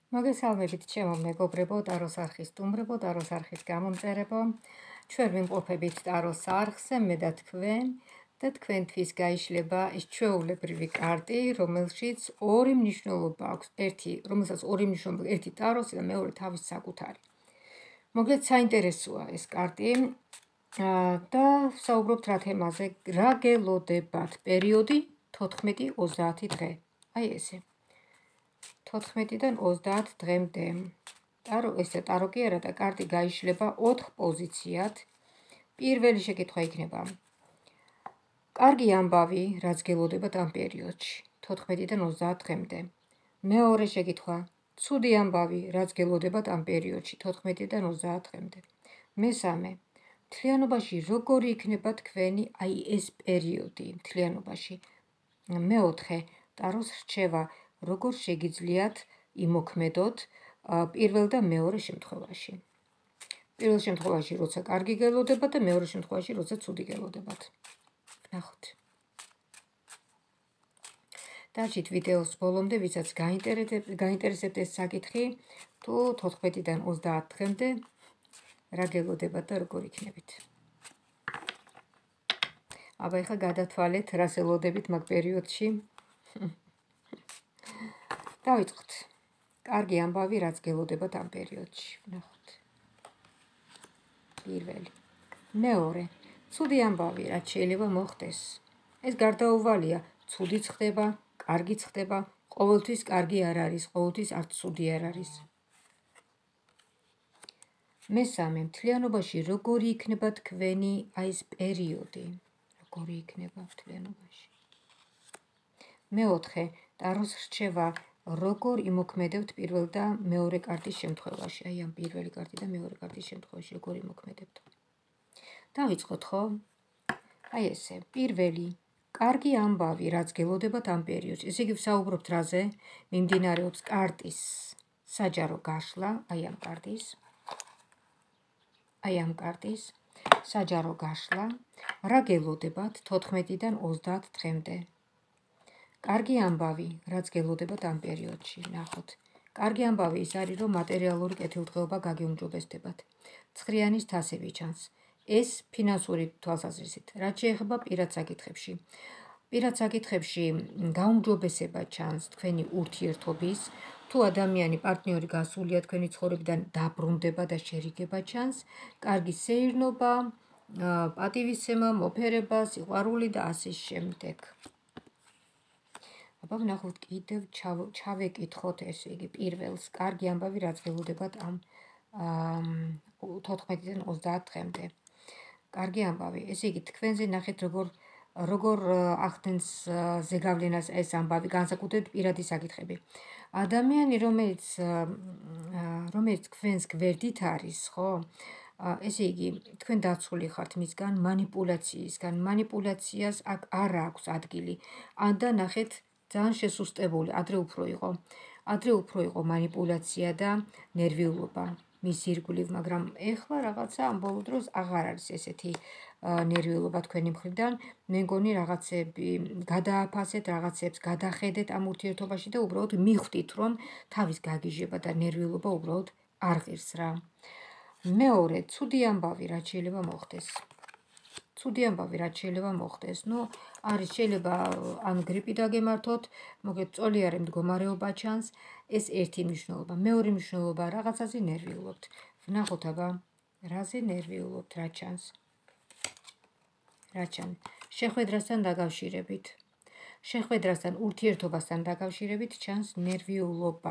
მოგესალმებით ჩემო მეგობრებო, ტაროს არხის სტუმრებო, ტაროს არხის გამომწერებო. ჩვენ ვიმყოფებით ტაროს არხზე, მე და თქვენთვის გაიშლება ეს ჩვეულებრივი კარტი, რომელშიც ორი მნიშვნელობა აქვს. რომელსაც ორი მნიშვნელობა, ერთი ტაროსი და მეორე თავის საკუთარი. მოგეთ საინტერესოა ეს კარტი და ვსაუბრობთ რა თემაზე, რა გელოდებათ პერიოდი 14-30 დღე. აი ესე. 14-დან 30 დღემდე. ტარო კი არა და კარტი გაიშლება 4 პოზიციად. პირველი შეკითხვა იქნება. კარგი ამბავი, რაც გელოდებათ ამ პერიოდში, 14-დან 30 დღემდე. მეორე შეკითხვა. ცუდი ამბავი, რაც გელოდებათ ამ პერიოდში, 14-დან 30 დღემდე. მესამე. მთლიანობაში როგორი იქნება თქვენი ეს პერიოდი მთლიანობაში. მეოთხე. ტაროს რჩევა როგორ შეგიძლიათ იმოქმედოთ პირველ და მეორე შემთხვევაში. პირველ შემთხვევაში, როცა კარგი გელოდებათ და მეორე შემთხვევაში, როცა ცუდი გელოდებათ. ნახოთ. დაჭით ვიდეოს ბოლომდე, ვისაც გაინტერესებთ ეს საკითხი, თუ 14-დან 30 დღემდე რა გელოდებათ და როგორ იქნებით. აბა ეხლა გადათვალეთ, რას ელოდებით მაგ პერიოდში. დავიწყოთ. კარგი ამბავი, რაც გელოდებათ ამ პერიოდში. ნახოთ. პირველი. მეორე. ცუდი ამბავი, რაც შეიძლება მოხდეს. ეს გარდაუვალია, ცუდიც ხდება, კარგიც ხდება, ყოველთვის კარგი არ არის, ყოველთვის არც ცუდი არ არის. მესამე. მთლიანობაში როგორი იქნება თქვენი ეს პერიოდი? როგორი იქნება მთლიანობაში? მეოთხე. ტაროს რჩევა როგორ იმოქმედებთ პირველ და მეორე კარტის შემთხვევაში. აი ამ პირველი კარტი და მეორე კარტის შემთხვევაში როგორ იმოქმედებთ. დავიწყოთ, ხო? აი ესე. პირველი. კარგი ამბავი, რაც გელოდებათ ამ პერიოდში. ესე იგი ვსაუბრობთ რაზე? მიმდინარეობს კარტის საჯარო გაშლა, აი ამ კარტის საჯარო გაშლა. რა გელოდებათ 14-დან 30 დღემდე. კარგი ამბავი, რაც გელოდებათ ამ პერიოდში. ნახოთ. კარგი ამბავი ის არის, რომ მატერიალური კეთილდღეობა გაგეუმჯობესდებათ. ცხრიანის თასები ჩანს. ეს ფინანსური თვალსაზრისით. რაც შეეხება პირად საკითხებში. პირად საკითხებში გაუმჯობესება ჩანს თქვენი ურთიერთობის, თუ ადამიანი პარტნიორი გასულია თქვენი ცხოვრებიდან, დაბრუნდება და შერიგება ჩანს, კარგი სეირნობა, პატივისცემა, მოფერება, სიყვარული და ასე შემდეგ. აბა ვნახოთ კიდევ ჩავეკითხოთ ესე იგი პირველს, კარგი ამბავი, რაც გელოდებათ ამ 14-დან 30 დღემდე. კარგი ამბავი, ესე იგი თქვენზე ნახეთ როგორ ახდენს ზეგავლენას ეს ამბავი, განსაკუთრებით პირადი საკითხები. ადამიანი, რომელიც თქვენს გვერდით არის, ხო? ესე იგი, თქვენ დაცული ხართ მისგან მანიპულაციისგან. მანიპულაციას აქ არ აქვს ადგილი. და ნახეთ ძალიან შესუსტებული, ადრე უფრო იყო მანიპულაცია და ნერვიულობა მის ირგვლივ, მაგრამ ეხლა რაღაცა ამ ბოლო დროს აღარ არის ესეთი ნერვიულობა თქვენი მხრიდან. მე მგონი რაღაცები გადააფასეთ, რაღაცებს გადახედეთ ამ ურთიერთობაში და უბრალოდ მიხვდით, რომ თავის გაგიჟება და ნერვიულობა უბრალოდ არ ღირს რა. მეორე, ცუდი ამბავი, რაც შეიძლება მოხდეს. ცუდი ამბავი, რაც შეიძლება მოხდეს. არის შეიძლება ან გრიპი დაგემართოთ, მოგეთ წოლიარე მდგომარეობა ჩანს, ეს ერთი მნიშვნელობა. მეორე მნიშვნელობა, რაღაცაზე ნერვიულობთ. ვნახოთ აბა, რაზე ნერვიულობთ, რა ჩანს. შეხვედრასთან დაკავშირებით. შეხვედრასთან, ურთიერთობასთან დაკავშირებით ჩანს ნერვიულობა.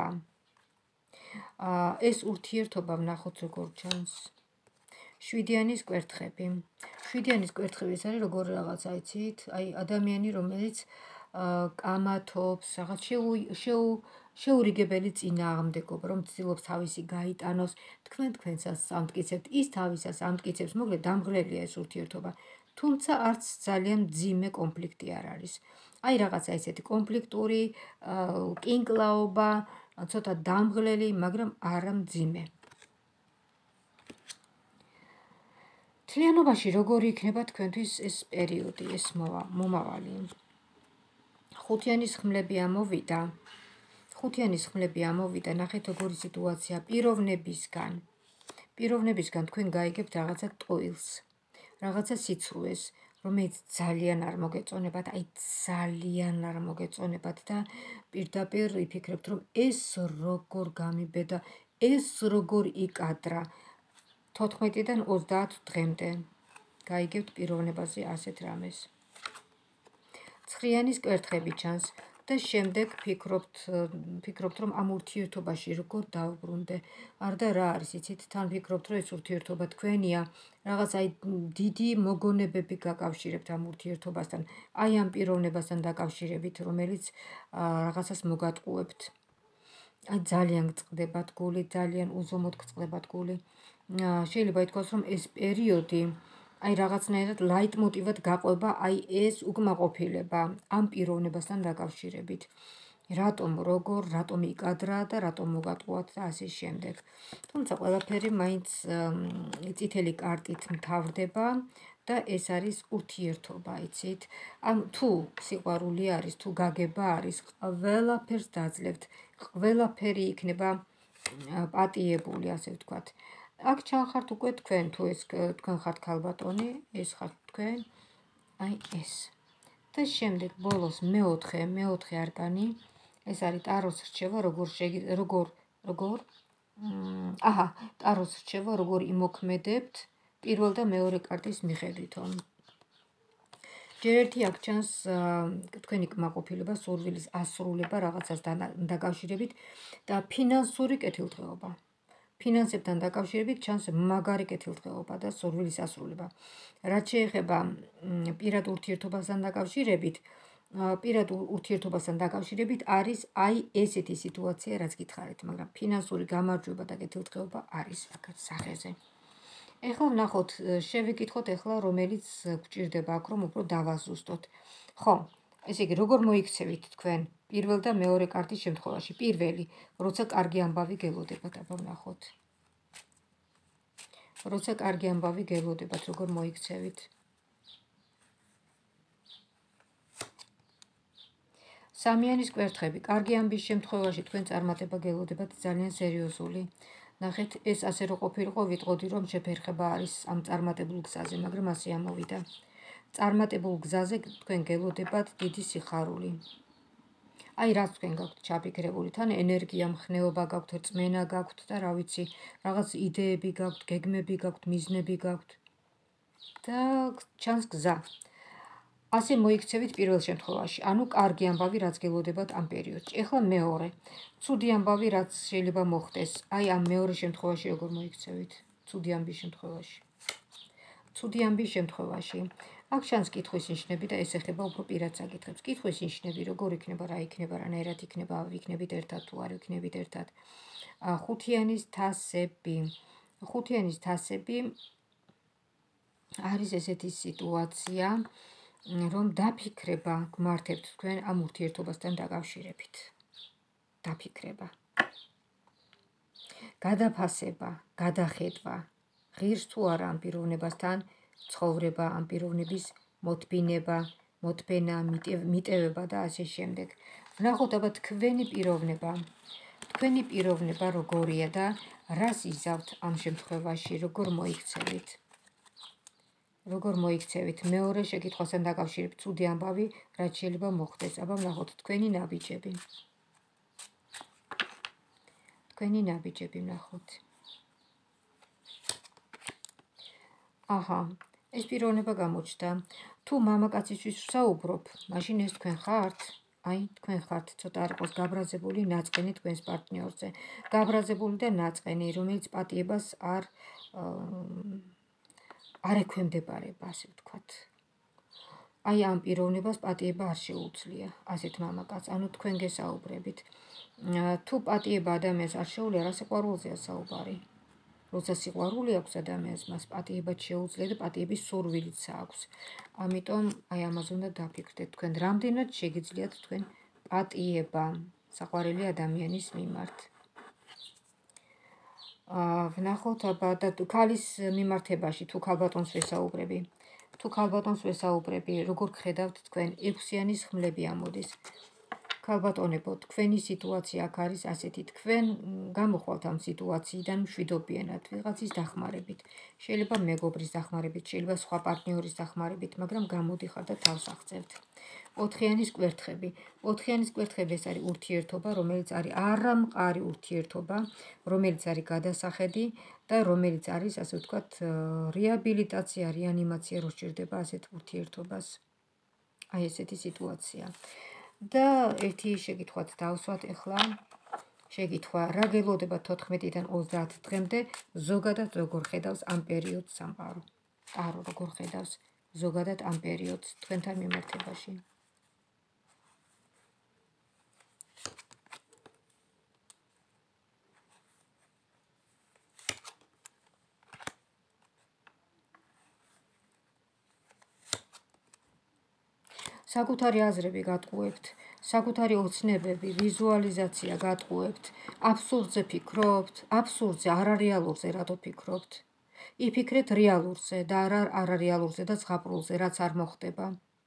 ეს ურთიერთობა ვნახოთ როგორ ჩანს. შვიდიანის კვერთხები. შვიდიანის კვერთხები ეს არის როგორ რაღაცა, იცით? აი ადამიანი, რომელიც კამათობს, რაღაც შეურიგებელი წინააღმდეგობა, რომ ცდილობს თავისი გაიტანოს, თქვენსაც ამტკიცებთ, ის თავისას ამტკიცებს, მოკლედ დამღლელია ეს ურთიერთობა. თუმცა არც ძალიან მძიმე კონფლიქტი არ არის. აი რაღაცა ესეთი კონფლიქტური, კინკლაობა, ცოტა დამღლელი, მაგრამ არა მძიმე. მთლიანობაში როგორი იქნება თქვენთვის ეს პერიოდი, ეს მომავალი. ხუთიანის ხმლები ამოვიდა. ხუთიანის ხმლები ამოვიდა, ნახეთ როგორი სიტუაცია პიროვნებისგან. პიროვნებისგან თქვენ გაიგებთ რაღაცა ტყუილს, რაღაცა სიცრუეს, რომელიც ძალიან არ მოგეწონებათ, აი ძალიან არ მოგეწონებათ და პირდაპირ იფიქრებთ, რომ ეს როგორ გამიბედა, ეს როგორ იკადრა 14-დან 30 დღემდე. გაიგებთ პიროვნებაზე ასეთ რამეს. ცხრიანის კვერთხები ჩანს და შემდეგ ფიქრობთ, რომ ამ ურთიერთობაში როგორ დავბრუნდე. არ და რა არის, იცით, თან ფიქრობთ, რომ ეს ურთიერთობა თქვენია, რაღაც აი დიდი მოგონებები გაკავშირებთ ამ ურთიერთობასთან, აი ამ პიროვნებასთან დაკავშირებით, რომელიც რაღაცას მოგატყუებთ. აი ძალიან გწყდებათ გული, ძალიან უზომოდ გწყდებათ გული. შეიძლება ითქვას, რომ ეს პერიოდი აი რაღაცნაირად ლაიტმოტივად გაყვება აი ეს უკმაყოფილება ამ პიროვნებასთან დაკავშირებით. რატომ, როგორ, რატომ იკადრა და რატომ მოგატყუათ და ასე შემდეგ. თუმცა ყველაფერი მაინც წითელი კარტით მთავრდება და ეს არის ურთიერთობა, იცით? ან თუ სიყვარული არის, თუ გაგება არის, ყველაფერს დაძლევთ, ყველაფერი იქნება პატიებული, ასე ვთქვათ. აქ ჩანხართ უკვე თქვენ, თუ ეს თქვენ ხართ ქალბატონი, ეს ხართ თქვენ, აი ეს. და შემდეგ ბოლოს მეოთხე არკანი, ეს არის ტაროს რჩევა, ტაროს რჩევა, როგორ იმოქმედებთ პირველ და მეორე კარტის მიხედვითონ. ჯერ ერთი აქ ჩანს თქვენი კმაყოფილება, სურვილის ასრულება რაღაცასთან დაკავშირებით და ფინანსური კეთილდღეობა. ფინანსებთან დაკავშირებით ჩანს მაგარი კეთილდღეობა და სურვილის ასრულება. რაც შეეხება პირად ურთიერთობასთან დაკავშირებით, არის აი ესეთი სიტუაცია, რაც გითხარით, მაგრამ ფინანსური გამარჯვება და კეთილდღეობა არის აქ სახეზე. ეხლა ვნახოთ, შევიკითხოთ ეხლა, რომელიც გვჭირდება აქ, რომ უფრო დავაზუსტოთ. ხო, ესე იგი, როგორ მოიქცევით თქვენ პირველ და მეორე კარტის შემთხვევაში? პირველი, როცა კარგი ამბავი გელოდებათ, აბა ვნახოთ. როცა კარგი ამბავი გელოდებათ, როგორ მოიქცევით? სამიანის კვერთხები, კარგი ამბის შემთხვევაში თქვენ წარმატება გელოდებათ ძალიან სერიოზული. ნახეთ, ეს ასე რო ყოფილიყო, ვიტყოდი, რომ შეფერხება არის ამ წარმატებულ გზაზე, მაგრამ ასე ამოვიდა. წარმატებულ გზაზე თქვენ გელოდებათ დიდი სიხარული. აი რაც თქვენ გაქვთ ჩაფიქრებული, თან ენერგია, მხნეობა გაქვთ, რწმენა გაქვთ და რა ვიცი, რაღაც იდეები გაქვთ, გეგმები გაქვთ, მიზნები გაქვთ და ჩანს გზა. ასე მოიქცევით პირველ შემთხვევაში, ანუ კარგი ამბავი რაც გელოდებათ ამ პერიოდში. ეხლა მეორე, ცუდი ამბავი რაც შეიძლება მოხდეს, აი ამ მეორე შემთხვევაში როგორ მოიქცევით? ცუდი ამბის შემთხვევაში. ცუდი ამბის შემთხვევაში აქ ჩანს კითხვის ნიშნები და ეს ეხება უფრო პირად საკითხებს. კითხვის ნიშნები როგორ იქნება, რა იქნება, რანაირად იქნება, ვიქნებით ერთად თუ არ ვიქნებით ერთად. ხუთიანის თასები არის ესეთი სიტუაცია, რომ დაფიქრება გმართებთ თქვენ ამ ურთიერთობასთან დაკავშირებით. დაფიქრება. გადაფასება, გადახედვა, ღირს თუ არა ამ პიროვნებასთან ცხოვრება, ამ პიროვნების მოთბინება, მოთბენა, მიტევება და ასე შემდეგ. ვნახოთ აბა თქვენი პიროვნება როგორია და რას იზავთ ამ შემთხვევაში, როგორ მოიქცევით? როგორ მოიქცევით მეორე შეკითხვასთან დაკავშირებით, ცუდი ამბავი რაც შეიძლება მოხდეს. აბა ვნახოთ თქვენი ნაბიჯები. თქვენი ნაბიჯები ვნახოთ. აჰა, ეს პიროვნება გამოჩნდა. თუ მამაკაცისთვის ვსაუბრობ, მაშინ ეს თქვენ ხართ? აი, თქვენ ხართ ცოტა არ იყოს გაბრაზებული ნაწყენი თქვენს პარტნიორზე. გაბრაზებული და ნაწყენი, რომელიც პატიებას არ ექვემდებარება, ასე ვთქვათ. აი ამ პიროვნებას პატიება არ შეუძლია, ასეთ მამაკაცს, ანუ თქვენ გესაუბრებით. თუ პატიება ადამიანს არ შეუძლია, რა სიყვარულზეა საუბარი. როცა სიყვარული აქვს ადამიანს, მას პატიებად შეუძლია და პატიების სურვილიც აქვს. ამიტომ აი ამაზე უნდა დაფიქრდეთ თქვენ, რამდენად შეგიძლიათ თქვენ პატიება საყვარელი ადამიანის მიმართ. ვნახოთ აბა და ქალის მიმართებაში, თუ ქალბატონს ვესაუბრები, როგორ გხედავთ თქვენ? 6-იანის ხმლები ამოდის. ქალბატონებო, თქვენი სიტუაცია აქ არის ასეთი, თქვენ გამოხვალთ ამ სიტუაციიდან მშვიდობიანად, ვიღაცის დახმარებით, შეიძლება მეგობრის დახმარებით, შეიძლება სხვა პარტნიორის დახმარებით, მაგრამ გამოდიხარ და თავს აღწევთ. 4-იანის კვერთხები. 4-იანის კვერთხები ეს არის ურთიერთობა, რომელიც არის არამყარი ურთიერთობა, რომელიც არის გადასახედი და რომელიც არის, ასე ვთქვათ, რეაბილიტაცია, რეანიმაცია რო სჭირდება ასეთ ურთიერთობას. აი ესეთი სიტუაცია. და ერთი შეკითხვაც დავსვათ ახლა. შეკითხვა, რა გელოდება 14-დან 30 დღემდე, ზოგადად როგორ ხედავს ამ პერიოდს სამყარო? ტარო როგორ ხედავს ზოგადად ამ პერიოდს თქვენთან მიმართებაში? საკუთარი აზრები გატყუებთ, საკუთარი ოცნებები, ვიზუალიზაცია გატყუებთ, აბსურდზე ფიქრობთ, აბსურდზე, არარეალურზე რატო ფიქრობთ? იფიქრეთ რეალურზე და არა არარეალურზე და ზღაპრულზე, რაც არ მოხდება.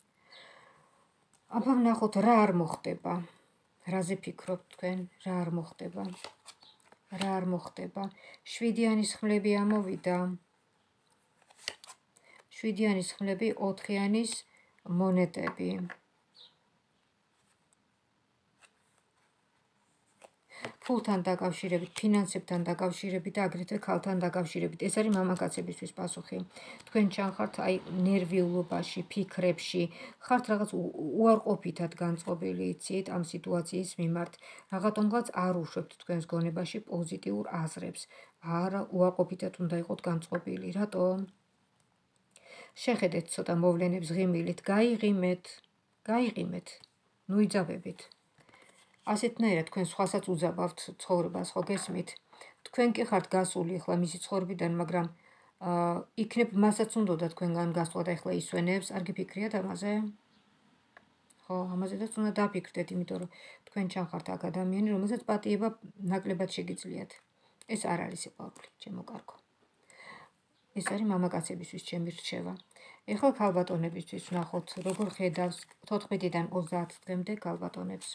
აბა ვნახოთ რა არ მოხდება. რაზე ფიქრობთ თქვენ? რა არ მოხდება? რა არ მოხდება? 7-იანის ხმლები ამოვიდა. 7-იანის ხმლები, 4-იანის მონეტები. ფულთან დაკავშირებით, ფინანსებთან დაკავშირებით და აგრეთვე ქალთან დაკავშირებით. ეს არის მამაკაცებისთვის პასუხი. თქვენ ჩანხართ აი ნერვიულობაში, ფიქრებში, ხართ რაღაც უარყოფითად განწყობილი, იცით, ამ სიტუაციის მიმართ. რაღაცომღაც არ უშვებთ თქვენს გონებაში პოზიტიურ აზრებს. არა უარყოფითად უნდა იყოთ განწყობილი. რატომ? შეხედეთ ცოტა მოვლენებს ღიმილით, გაიღიმეთ, ნუ იძაბებით. ასეთნაირად თქვენ სხვასაც უძაბავთ ცხოვრებას, ხო გესმით? თქვენ კი ხართ გასული ახლა მისი ცხოვრებიდან, მაგრამ იქნებ მასაც უნდა თქვენგან გასვლა და ახლა ისვენებს, არ გიფიქრიათ ამაზე? ხო, ამაზედაც უნდა დაფიქრდეთ, იმიტომ რომ თქვენ ჩანხართ აქ ადამიანი, რომელსაც პატიება ნაკლებად შეგიძლიათ. ეს არ არის სიყვარული, ჩემო კარგო. ეს არის მამაკაცებისთვის ჩემი რჩევა. ეხლა ქალბატონებისთვის ვნახოთ, როგორ ხედავს 14-დან 30 დღემდე ქალბატონებს.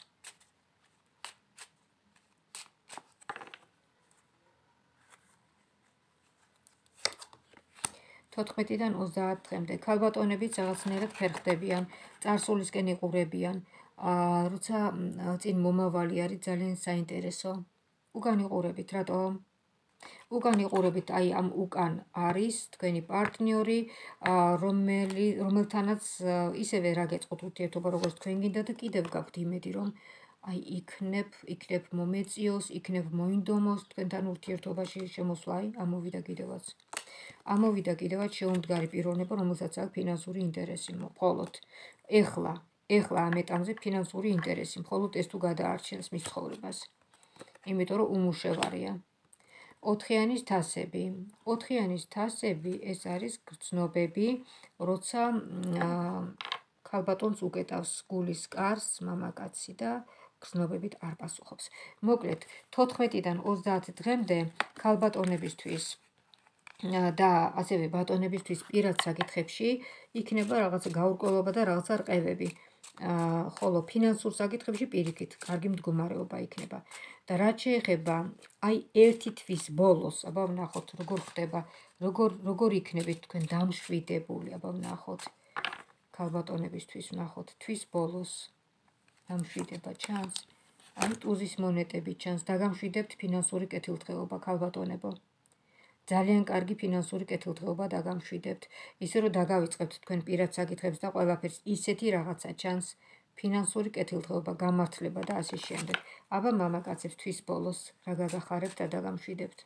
14-დან 30 დღემდე ქალბატონებიც რაღაცნაირად ფერხდებიან, წარსულისკენ იყურებიან, როცა წინ მომავალი არის ძალიან საინტერესო. უკან იყურებით, რატომ? უკან იყურებით, აი ამ უკან არის თქვენი პარტნიორი, რომელთანაც ისევე რა გეწყოთ ურთიერთობა, როგორც თქვენ გინდა და კიდევ გაქვთ იმედი, რომ აი იქნებ მომეწიოს, იქნებ მოინდომოს თქვენთან ურთიერთობაში შემოსვლა, აი ამოვიდა კიდევაც. ამოვიდა კიდევაც შეუმდგარი პიროვნება, რომელსაც აქვს ფინანსური ინტერესი, მხოლოდ ეხლა ამ ეტამზე ფინანსური ინტერესი, მხოლოდ ეს თუ გადაარჩენს მის ცხოვრებას. იმიტომ რომ უმუშევარია. 4-იანის თასები. 4-იანის თასები ეს არის გრძნობები, როცა ქალბატონს უკეტავს გულის კარს მამაკაცი და გრძნობებით არ პასუხობს. მოკლედ, 14-დან 30 დღემდე ქალბატონებისთვის და ასევე ბატონებისთვის პირად საკითხებში იქნება რაღაცა გაურკვევლობა და რაღაცა რყევები. ხოლო ფინანსურ საკითხებში პირიქით კარგი მდგომარეობა იქნება. და რაც შეეხება აი ერთი თვის ბოლოს, აბა ვნახოთ როგორ ხდება, როგორ იქნებით თქვენ დამშვიდებული, აბა ვნახოთ ქალბატონებისთვის ვნახოთ თვის ბოლოს დამშვიდება ჩანს. აი ტუზის მონეტები ჩანს, დაგამშვიდებთ ფინანსური კეთილდღეობა ქალბატონებო. ძალიან კარგი ფინანსური კეთილდღეობა დაგამშვიდებთ, ისე რომ დაგავიწყებთ თქვენ პირად საკითხებს და ყველაფერს ისეთი რაღაცა ჩანს, ფინანსური კეთილდღეობა, გამართლება და ასე შემდეგ. აბა მამაკაცებს თვის ბოლოს რა გაგახარებთ და დაგამშვიდებთ?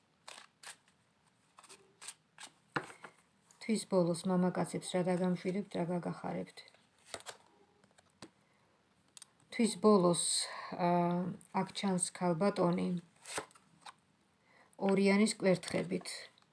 თვის ბოლოს მამაკაცებს რა დაგამშვიდებთ, რა გაგახარებთ? თვის ბოლოს აქ ჩანს ქალბატონი 2-იანის კვერთხებით.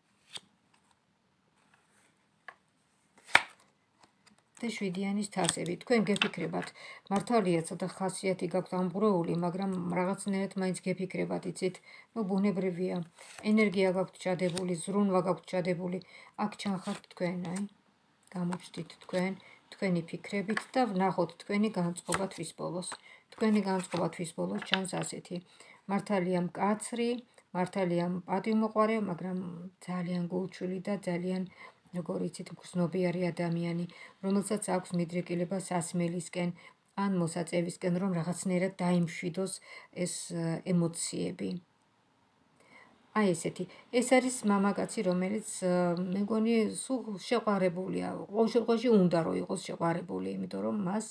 და 7-იანის თასები. თქვენ გეფიქრებათ, მართალია ცოტა ხასიათი გაქვთ ამღვრეული, მაგრამ რაღაცნაირად მაინც გეფიქრებათ, იცით? ნუ ბუნებრივია. ენერგია გაქვთ ჩადებული, ზრუნვა გაქვთ ჩადებული. აქ ჩანხართ თქვენ, აი. გამოჩდით თქვენი ფიქრებით და ვნახოთ თქვენი განწყობა თვის ბოლოს. თქვენი განწყობა თვის ბოლოს ჩანს ასეთი. მართალია მკაცრი, მართალია პატივმოყვარე, მაგრამ ძალიან გულჩვილი და ძალიან როგორ იცით, გრძნობიარი ადამიანი, რომელსაც აქვს მიდრეკილება სასმელისკენ ან მოსაწევისკენ, რომ რაღაცნაირად დაიმშვიდოს ეს ემოციები. აი ესეთი. ეს არის მამაკაცი, რომელიც მეგონი სულ შეყვარებულია. ყოველ შემთხვევაში უნდა რომ იყოს შეყვარებული, იმიტომ რომ მას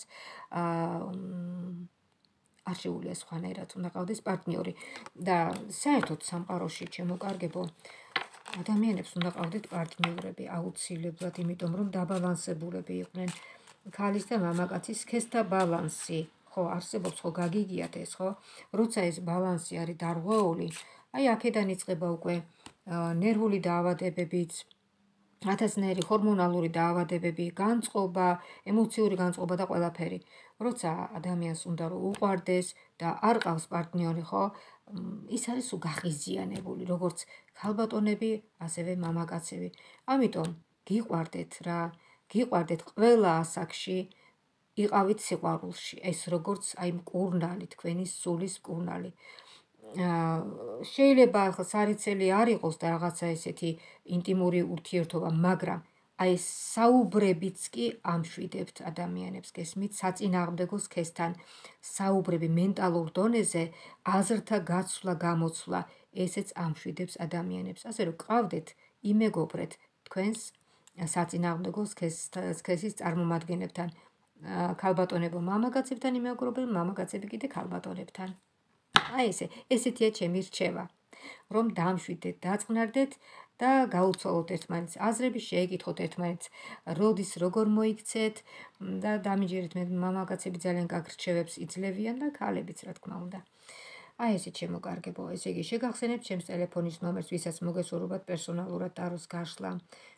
არ შეუძლია სხვანაირად უნდა ყავდეს პარტნიორი. და საერთოდ სამყაროში ჩემოკარგებო ადამიანებს უნდა ყავდეთ პარტნიორები აუცილებლად, იმიტომ რომ დაბალანსებულები იყვნენ ქალის და მამაკაცის სქესთა ბალანსი. ხო, არსებობს ხო გაგიგიათ ეს, ხო? როცა ეს ბალანსი არის დარღვეული, აი აქედან იწყება უკვე ნერვული დაავადებებიც, ათასნაირი ჰორმონალური დაავადებები, განწყობა, ემოციური განწყობა და ყველაფერი. როცა ადამიანს უნდა რომ უყვარდეს და არ ყავს პარტნიორი, ხო? ის არის უგაღიზიანებული, როგორც ქალბატონები, ასევე მამაკაცები. ამიტომ გიყვარდეთ რა, გიყვარდეთ ყველა ასაკში, იყავით სიყვარულში, ეს როგორც აი მკურნალი, თქვენი სულის მკურნალი. შეიძლება ახლა სარიცელი არ იყოს და რაღაცა ესეთი ინტიმური ურთიერთობა, მაგრამ აი საუბრებიც კი ამშვიდებთ ადამიანებს, გესმით, საწინააღმდეგო სქესთან, საუბრები მენტალურ დონეზე, აზრთა გაცვლა, გამოცვლა, ესეც ამშვიდებს ადამიანებს. ასე რომ გყავდეთ, იმეგობრეთ თქვენს საწინააღმდეგო სქესის წარმომადგენლებთან, ქალბატონებო მამაკაცებთან იმეგობრებენ, მამაკაცები კიდე ქალბატონებთან. აი ესეთია ჩემი რჩევა, რომ დამშვიდეთ, დაწყნარდეთ და გაუცვალოთ ერთმანეთს აზრები, შეეკითხოთ ერთმანეთს, როდის როგორ მოიქცეთ და დამიჯერეთ. მე მამაკაცები ძალიან კარგ რჩევებს იძლევიან და ქალებიც რა თქმა უნდა. აი ესე ჩემოკარგებო, ესე იგი შეგახსენებთ ჩემს ტელეფონის ნომერს, ვისაც მოგესურვებათ პერსონალურად ტაროს გაშლა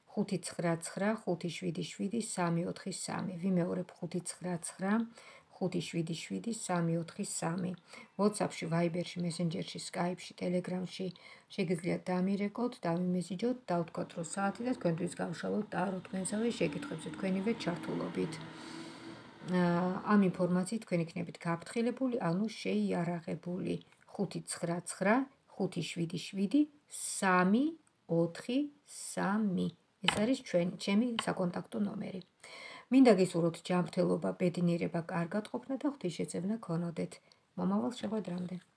599577343. ვიმეორებ 599 577 WhatsApp-ში, Viber-ში, Messenger-ში, Skype-ში, Telegram-ში შეგიძლიათ დამირეკოთ, დავიმესიჯოთ, დავთქვათ რომ საათი და თქვენთვის გავშალოთ ტარო თქვენსავე შეკითხვებზე თქვენივე ჩართულობით. ამ ინფორმაციით თქვენ იქნებით გაფრთხილებული, ანუ შეიარაღებული. 599 577 343. ეს არის ჩემი საკონტაქტო ნომერი. მინდა გისურვოთ ჯანმრთელობა, ბედნიერება, კარგად ყოფნა და ღვთისშეწევნა გქონოდეთ. მომავალ შეხვედრამდე.